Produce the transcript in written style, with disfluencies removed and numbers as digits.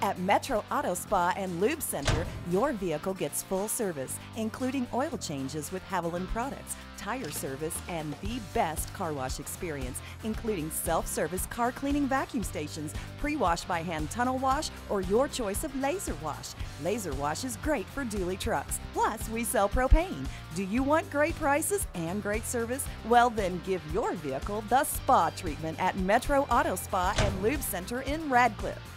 At Metro Auto Spa and Lube Center, your vehicle gets full service, including oil changes with Haviland products, tire service, and the best car wash experience, including self-service car cleaning vacuum stations, pre-wash by hand tunnel wash, or your choice of laser wash. Laser wash is great for dually trucks. Plus, we sell propane. Do you want great prices and great service? Well, then give your vehicle the spa treatment at Metro Auto Spa and Lube Center in Radcliffe.